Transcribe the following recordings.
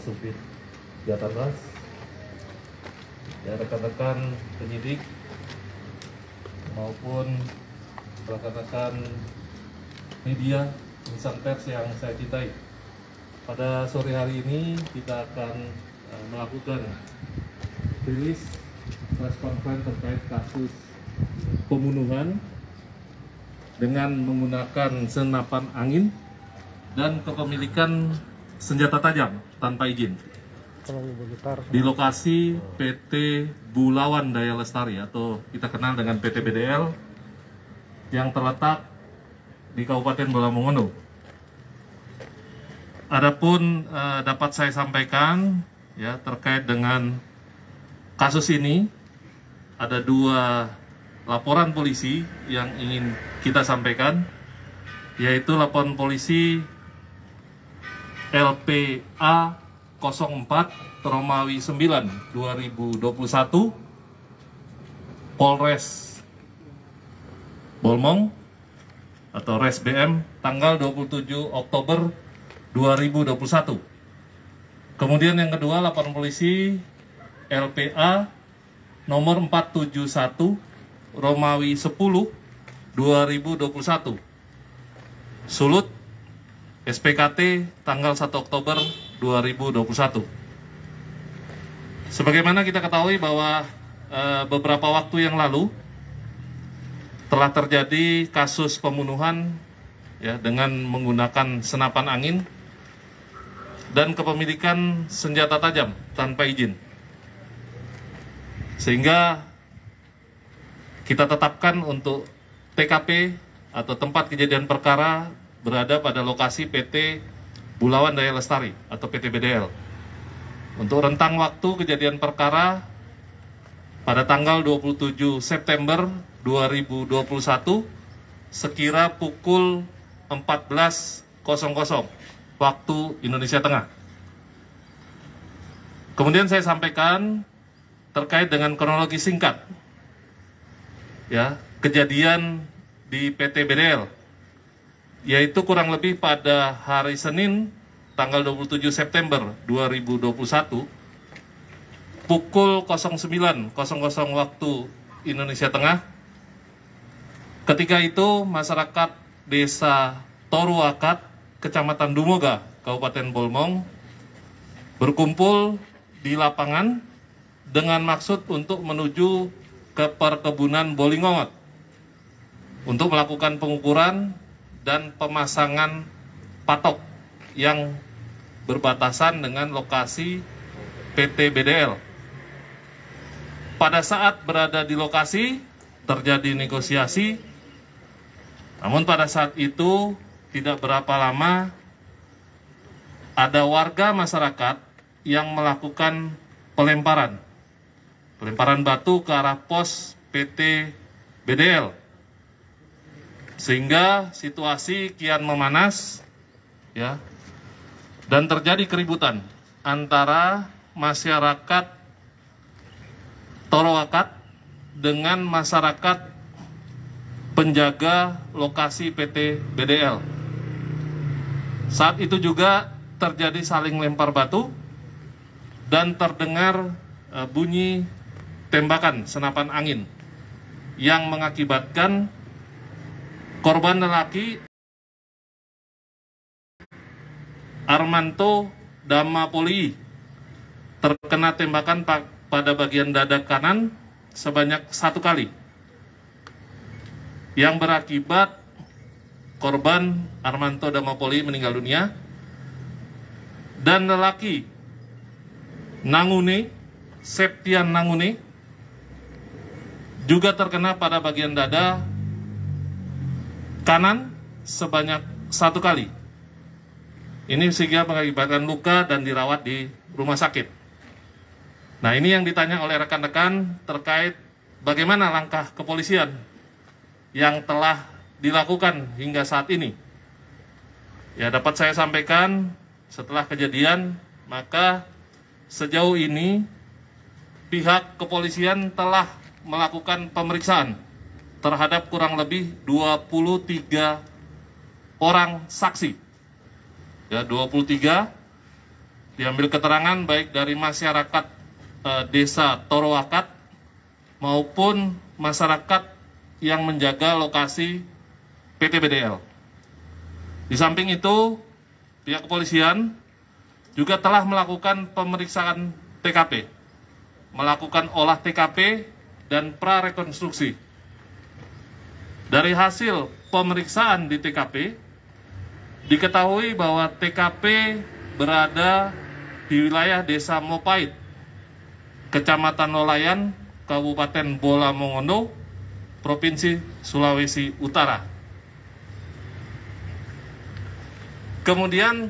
Kasubdit Jatanras, ya rekan-rekan penyidik maupun rekan-rekan media insan pers yang saya cintai. Pada sore hari ini kita akan melakukan rilis press conference terkait kasus pembunuhan dengan menggunakan senapan angin dan kepemilikan senjata tajam tanpa izin di lokasi PT Bulawan Daya Lestari atau kita kenal dengan PT BDL yang terletak di Kabupaten Bola Mongondo. Adapun dapat saya sampaikan ya terkait dengan kasus ini, ada 2 laporan polisi yang ingin kita sampaikan, yaitu laporan polisi LPA 04 Romawi 9 2021 Polres Bolmong atau Res BM tanggal 27 Oktober 2021. Kemudian yang kedua laporan polisi LPA nomor 471 Romawi 10 2021 Sulut SPKT tanggal 1 Oktober 2021. Sebagaimana kita ketahui bahwa beberapa waktu yang lalu telah terjadi kasus pembunuhan ya dengan menggunakan senapan angin dan kepemilikan senjata tajam tanpa izin. Sehingga kita tetapkan untuk TKP atau tempat kejadian perkara berada pada lokasi PT Bulawan Daya Lestari atau PT BDL. Untuk rentang waktu kejadian perkara pada tanggal 27 September 2021 sekira pukul 14.00 waktu Indonesia Tengah. Kemudian saya sampaikan terkait dengan kronologi singkat ya kejadian di PT BDL, yaitu kurang lebih pada hari Senin tanggal 27 September 2021 pukul 09.00 waktu Indonesia Tengah. Ketika itu masyarakat Desa Toruakat, Kecamatan Dumoga, Kabupaten Bolmong berkumpul di lapangan dengan maksud untuk menuju ke perkebunan Bolingongot untuk melakukan pengukuran dan pemasangan patok yang berbatasan dengan lokasi PT BDL. Pada saat berada di lokasi terjadi negosiasi, namun pada saat itu tidak berapa lama ada warga masyarakat yang melakukan pelemparan batu ke arah pos PT BDL, sehingga situasi kian memanas ya dan terjadi keributan antara masyarakat Toruakat dengan masyarakat penjaga lokasi PT BDL. Saat itu juga terjadi saling lempar batu dan terdengar bunyi tembakan senapan angin yang mengakibatkan korban lelaki Armanto Damapoli terkena tembakan pada bagian dada kanan sebanyak 1 kali, yang berakibat korban Armanto Damapoli meninggal dunia, dan lelaki Nangune Septian Nangune juga terkena pada bagian dada kanan sebanyak 1 kali. Ini sehingga mengakibatkan luka dan dirawat di rumah sakit. Nah, ini yang ditanya oleh rekan-rekan terkait bagaimana langkah kepolisian yang telah dilakukan hingga saat ini. Ya, dapat saya sampaikan setelah kejadian, maka sejauh ini pihak kepolisian telah melakukan pemeriksaan terhadap kurang lebih 23 orang saksi. Ya, 23 diambil keterangan baik dari masyarakat desa Torowakat maupun masyarakat yang menjaga lokasi PT BDL. Di samping itu, pihak kepolisian juga telah melakukan pemeriksaan TKP, melakukan olah TKP dan prarekonstruksi. Dari hasil pemeriksaan di TKP, diketahui bahwa TKP berada di wilayah Desa Mopait, Kecamatan Nolayan, Kabupaten Bola Mongondo, Provinsi Sulawesi Utara. Kemudian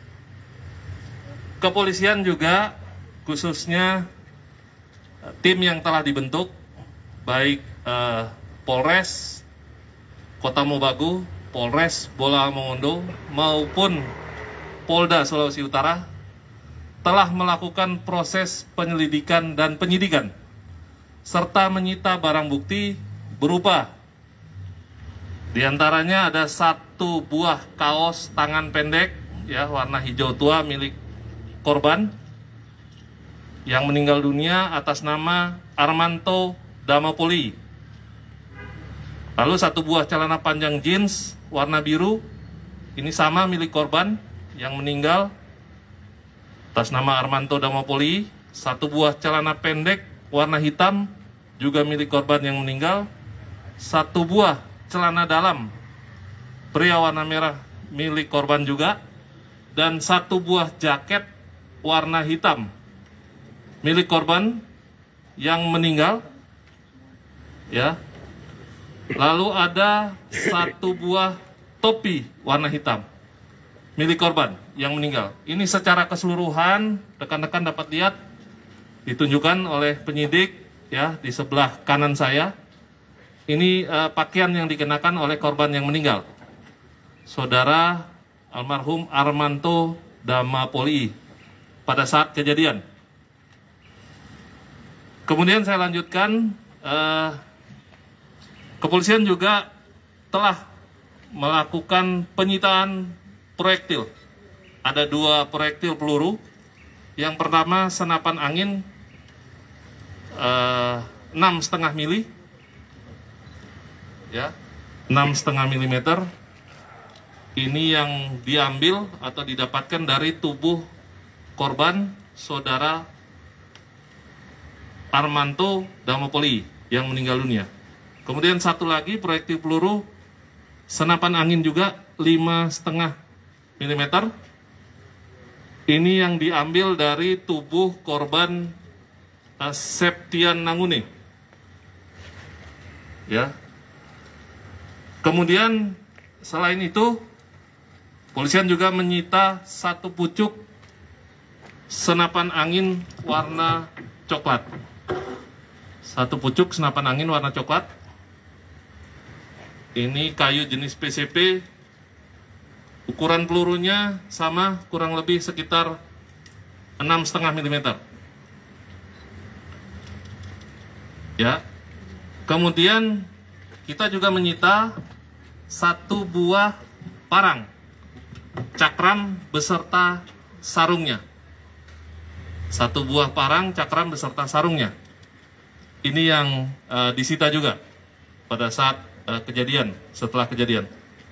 kepolisian juga khususnya tim yang telah dibentuk, baik Polres Kota Mobagu, Polres Bola Mongondo maupun Polda Sulawesi Utara telah melakukan proses penyelidikan dan penyidikan serta menyita barang bukti berupa diantaranya ada 1 buah kaos tangan pendek ya warna hijau tua milik korban yang meninggal dunia atas nama Armanto Damapoli. Lalu 1 buah celana panjang jeans warna biru, ini sama milik korban yang meninggal atas nama Armanto Damapoli. 1 buah celana pendek warna hitam juga milik korban yang meninggal. 1 buah celana dalam pria warna merah milik korban juga, dan 1 buah jaket warna hitam milik korban yang meninggal ya. Lalu ada 1 buah topi warna hitam milik korban yang meninggal. Ini secara keseluruhan rekan-rekan dapat lihat ditunjukkan oleh penyidik ya di sebelah kanan saya. Ini pakaian yang dikenakan oleh korban yang meninggal, saudara almarhum Armanto Damapoli pada saat kejadian. Kemudian saya lanjutkan, kepolisian juga telah melakukan penyitaan proyektil. Ada 2 proyektil peluru. Yang pertama senapan angin 6,5 mili, ya, 6,5 mm. Ini yang diambil atau didapatkan dari tubuh korban saudara Armanto Damapoli yang meninggal dunia. Kemudian 1 lagi proyektil peluru senapan angin juga 5,5 mm. Ini yang diambil dari tubuh korban Septian Nangune. Ya. Kemudian selain itu, polisian juga menyita 1 pucuk senapan angin warna coklat. 1 pucuk senapan angin warna coklat. Ini kayu jenis PCP. Ukuran pelurunya sama, kurang lebih sekitar 6,5 mm. Ya. Kemudian kita juga menyita 1 buah parang cakram beserta sarungnya. 1 buah parang cakram beserta sarungnya. Ini yang disita juga pada saat kejadian, setelah kejadian.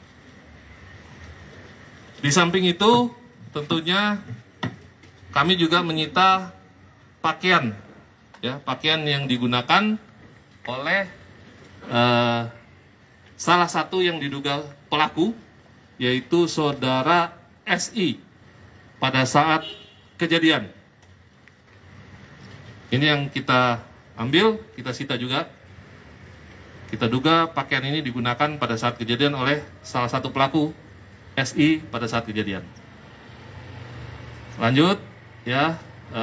Di samping itu, tentunya kami juga menyita pakaian, ya, pakaian yang digunakan oleh salah satu yang diduga pelaku, yaitu saudara SI pada saat kejadian. Ini yang kita ambil, kita sita juga. Kita duga pakaian ini digunakan pada saat kejadian oleh salah satu pelaku SI pada saat kejadian. Lanjut, ya.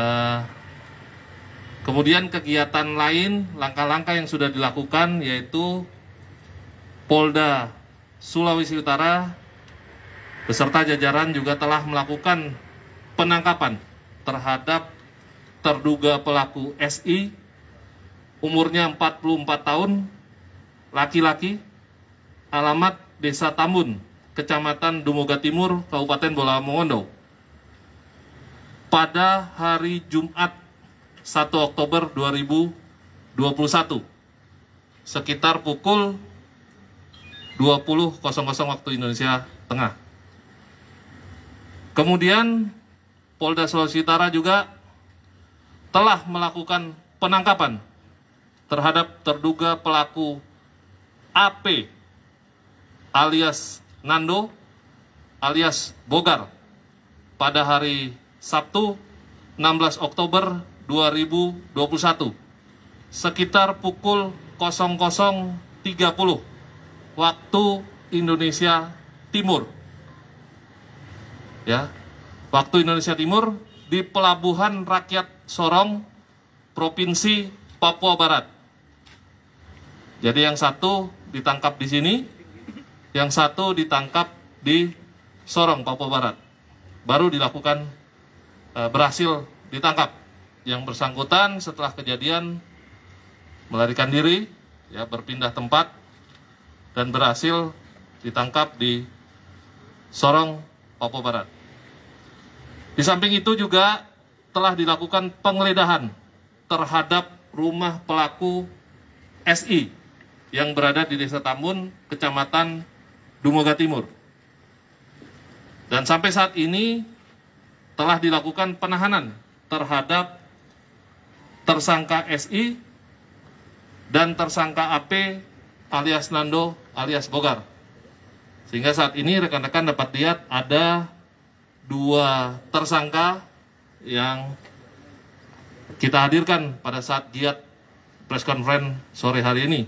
Kemudian kegiatan lain, langkah-langkah yang sudah dilakukan yaitu Polda Sulawesi Utara beserta jajaran juga telah melakukan penangkapan terhadap terduga pelaku SI, umurnya 44 tahun, laki-laki, alamat Desa Tambun, Kecamatan Dumoga Timur, Kabupaten Bola Mongondo. pada hari Jumat 1 Oktober 2021 sekitar pukul 20.00 waktu Indonesia Tengah. Kemudian Polda Sulawesi Utara juga telah melakukan penangkapan terhadap terduga pelaku AP alias Nando alias Bogar pada hari Sabtu 16 Oktober 2021 sekitar pukul 00.30 waktu Indonesia Timur. Ya, waktu Indonesia Timur di Pelabuhan Rakyat Sorong, Provinsi Papua Barat. Jadi yang satu ditangkap di sini, yang satu ditangkap di Sorong, Papua Barat. Baru dilakukan berhasil ditangkap. Yang bersangkutan setelah kejadian melarikan diri, ya, berpindah tempat dan berhasil ditangkap di Sorong, Papua Barat. Di samping itu juga telah dilakukan penggeledahan terhadap rumah pelaku SI yang berada di Desa Tambun, Kecamatan Dumoga Timur. Dan sampai saat ini telah dilakukan penahanan terhadap tersangka SI dan tersangka AP alias Nando alias Bogar. Sehingga saat ini rekan-rekan dapat lihat ada 2 tersangka yang kita hadirkan pada saat giat press conference sore hari ini.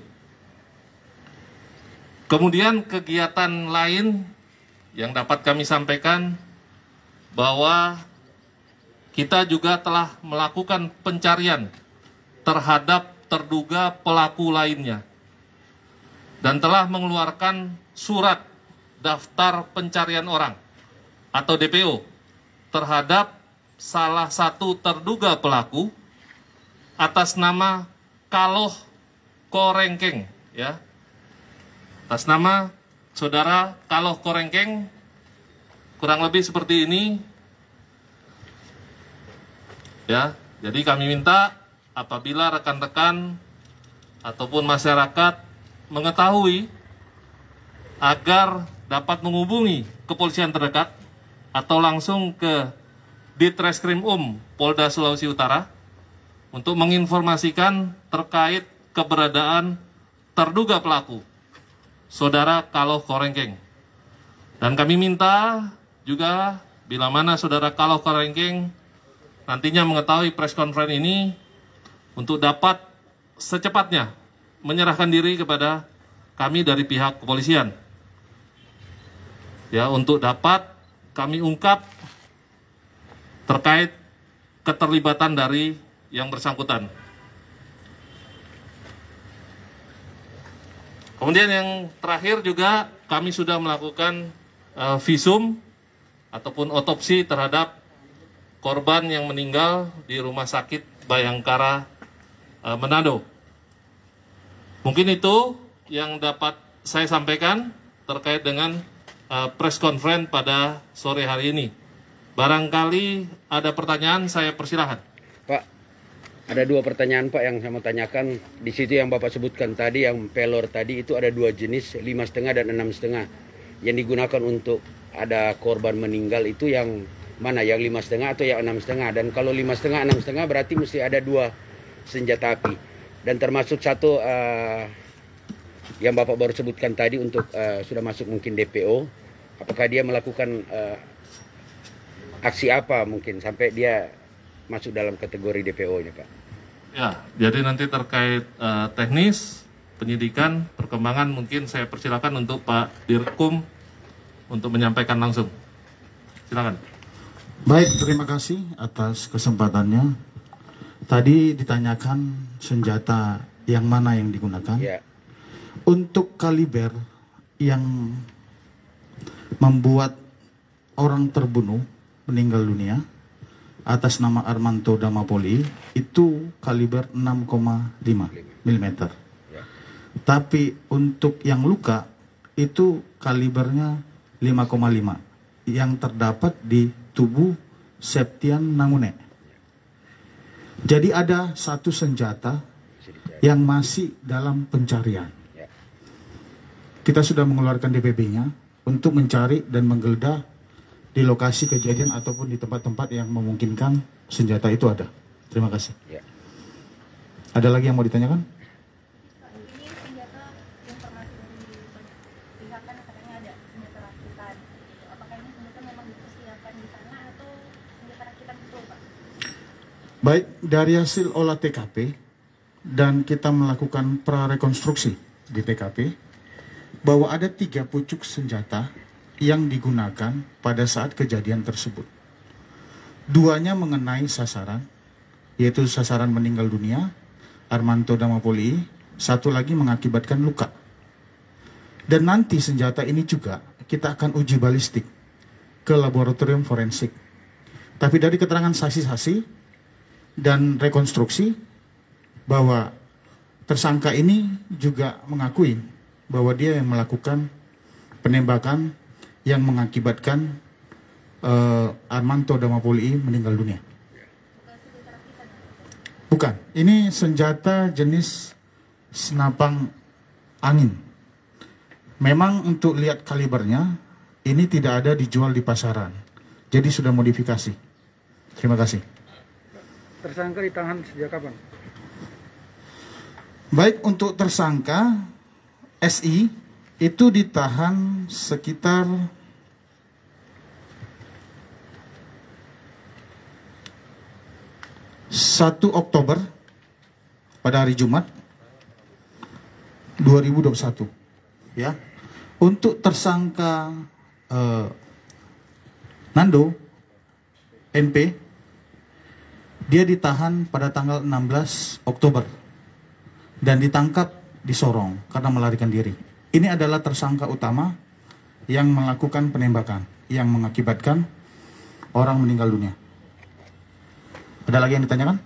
Kemudian kegiatan lain yang dapat kami sampaikan bahwa kita juga telah melakukan pencarian terhadap terduga pelaku lainnya dan telah mengeluarkan surat daftar pencarian orang atau DPO terhadap salah satu terduga pelaku atas nama Kaloh Korengkeng, ya. Atas nama saudara Kaloh Korengkeng, kurang lebih seperti ini. Ya, jadi kami minta apabila rekan-rekan ataupun masyarakat mengetahui agar dapat menghubungi kepolisian terdekat atau langsung ke Ditreskrim Polda Sulawesi Utara untuk menginformasikan terkait keberadaan terduga pelaku, saudara Kaloh Korengkeng. Dan kami minta juga bila mana saudara Kaloh Korengkeng nantinya mengetahui press conference ini untuk dapat secepatnya menyerahkan diri kepada kami dari pihak kepolisian. Ya, untuk dapat kami ungkap terkait keterlibatan dari yang bersangkutan. Kemudian yang terakhir juga kami sudah melakukan visum ataupun otopsi terhadap korban yang meninggal di Rumah Sakit Bayangkara Manado. Mungkin itu yang dapat saya sampaikan terkait dengan press conference pada sore hari ini. Barangkali ada pertanyaan, saya persilahkan. Pak, ada 2 pertanyaan Pak yang saya mau tanyakan. Di situ yang Bapak sebutkan tadi, yang pelor tadi itu ada 2 jenis, 5,5 dan 6,5. Yang digunakan untuk ada korban meninggal itu yang mana, yang 5,5 atau yang 6,5? Dan kalau 5,5, 6,5 berarti mesti ada 2 senjata api. Dan termasuk satu yang Bapak baru sebutkan tadi untuk sudah masuk mungkin DPO. Apakah dia melakukan aksi apa mungkin sampai dia masuk dalam kategori DPO ini Pak? Ya, jadi nanti terkait teknis penyidikan, perkembangan mungkin saya persilakan untuk Pak Dirkum untuk menyampaikan langsung. Silakan. Baik, terima kasih atas kesempatannya. Tadi ditanyakan senjata yang mana yang digunakan. Ya. Untuk kaliber yang membuat orang terbunuh, meninggal dunia, atas nama Armanto Damapoli, itu kaliber 6,5 mm. Ya. Tapi untuk yang luka, itu kalibernya 5,5 yang terdapat di tubuh Septian Nangune. Jadi ada satu senjata yang masih dalam pencarian. Kita sudah mengeluarkan DPB-nya untuk mencari dan menggeledah di lokasi kejadian ataupun di tempat-tempat yang memungkinkan senjata itu ada. Terima kasih. Ada lagi yang mau ditanyakan? Ini senjata informasi dari pihak kan katanya ada senjata rakitan. Apakah ini senjata memang dipersiapkan di sana atau senjata rakitan betul, Pak? Baik, dari hasil olah TKP dan kita melakukan prarekonstruksi di TKP bahwa ada 3 pucuk senjata yang digunakan pada saat kejadian tersebut. 2-nya mengenai sasaran, yaitu sasaran meninggal dunia, Armanto Damapoli, 1 lagi mengakibatkan luka. Dan nanti senjata ini juga kita akan uji balistik ke laboratorium forensik. Tapi dari keterangan saksi-saksi dan rekonstruksi bahwa tersangka ini juga mengakui bahwa dia yang melakukan penembakan yang mengakibatkan Armanto Damapoli meninggal dunia. Bukan, ini senjata jenis senapang angin. Memang untuk lihat kalibernya, ini tidak ada dijual di pasaran. Jadi sudah modifikasi. Terima kasih. Tersangka ditahan sejak kapan? Baik, untuk tersangka SI itu ditahan sekitar Oktober pada hari Jumat 2021. Ya, untuk tersangka Nando NP, dia ditahan pada tanggal 16 Oktober dan ditangkap di Sorong karena melarikan diri. Ini adalah tersangka utama yang melakukan penembakan yang mengakibatkan orang meninggal dunia. Ada lagi yang ditanyakan?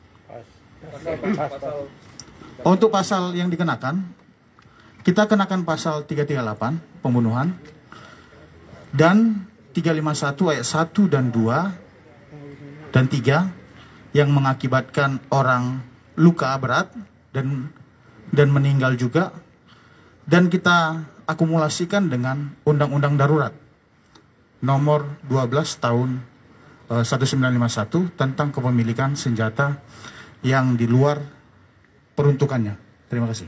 Untuk pasal yang dikenakan, kita kenakan pasal 338 pembunuhan dan 351 ayat 1 dan 2 dan 3 yang mengakibatkan orang luka berat dan meninggal juga, dan kita akumulasikan dengan Undang-Undang Darurat nomor 12 tahun 1951 tentang kepemilikan senjata yang di luar peruntukannya. Terima kasih.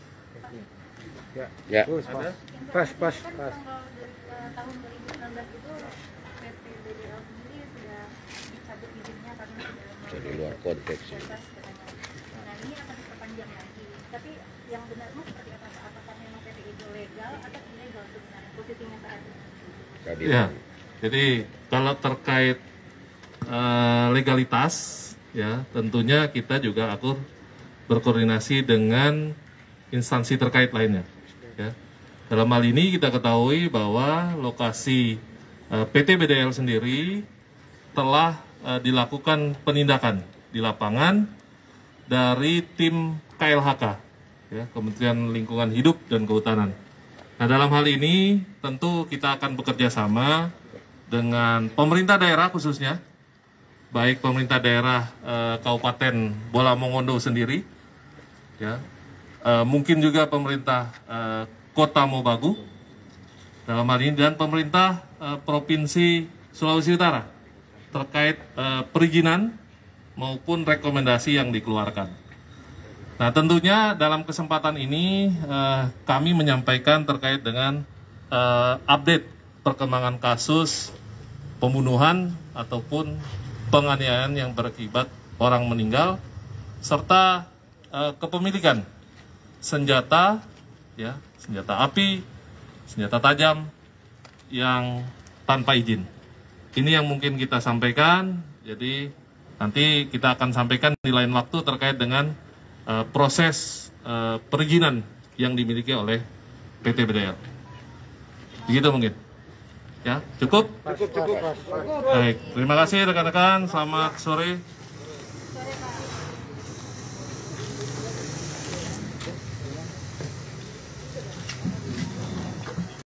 Ya. Pas. Tahun 2019 itu PT BDL sendiri sudah dicabut izinnya karena sudah Di luar konteks. bebas katanya. Nah, ini akan diperpanjang lagi. Tapi yang benar itu seperti apa? Apakah memang PT itu legal atau ilegal sebenarnya posisinya saat ini? Ya, jadi kalau terkait legalitas, ya tentunya kita juga atur berkoordinasi dengan instansi terkait lainnya. Ya. Dalam hal ini kita ketahui bahwa lokasi PT BDL sendiri telah dilakukan penindakan di lapangan dari tim KLHK, ya, Kementerian Lingkungan Hidup dan Kehutanan. Nah, dalam hal ini tentu kita akan bekerja sama dengan pemerintah daerah khususnya, baik pemerintah daerah Kabupaten Bola Mongondo sendiri, ya, mungkin juga pemerintah Kota Mobagu dalam hal ini, dan pemerintah Provinsi Sulawesi Utara terkait perizinan maupun rekomendasi yang dikeluarkan. Nah, tentunya dalam kesempatan ini kami menyampaikan terkait dengan update perkembangan kasus pembunuhan ataupun penganiayaan yang berakibat orang meninggal, serta kepemilikan senjata, ya, senjata api, senjata tajam yang tanpa izin. Ini yang mungkin kita sampaikan. Jadi nanti kita akan sampaikan di lain waktu terkait dengan proses perizinan yang dimiliki oleh PT BDL. Begitu mungkin. Ya, cukup? Cukup. Baik, terima kasih rekan-rekan. Selamat sore.